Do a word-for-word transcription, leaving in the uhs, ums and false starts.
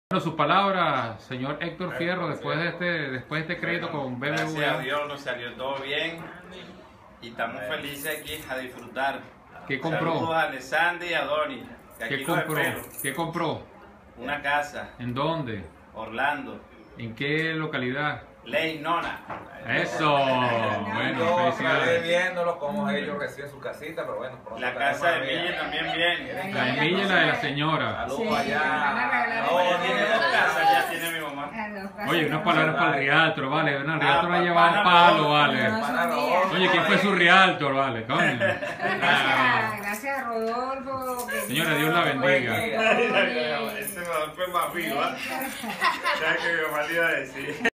Bueno, sus palabras, señor Héctor Fierro, después de este, después de este crédito con B B V A. Gracias a Dios nos salió todo bien y estamos felices aquí a disfrutar. ¿Qué compró? Saludos a Alessandra y a Donny. Que aquí ¿Qué los compró? espero. ¿Qué compró? Una casa, ¿En dónde? Orlando, ¿En qué localidad? Ley Nona. Eso. Bueno, Yo quedé felicidades. viéndolo cómo ellos reciben su casita, pero bueno. pronto La tenemos casa de una Milla vida. también bien. La de Milla y la de la señora. Saludos Sí, allá. van a regalar No, Ella tiene dos casas, ya tiene mi mamá. Oye, unas palabras para el Realtor, vale. Una Realtor Ah, ha llevado para palo, Rodolfo. vale. Para Rodolfo. Oye, ¿quién fue su Realtor, vale? Coño. Ah. Gracias, gracias a Rodolfo. que- Señora, Dios la bendiga. Ese Rodolfo es más vivo, ¿eh? ¿Sabes qué mi mamá le iba a decir?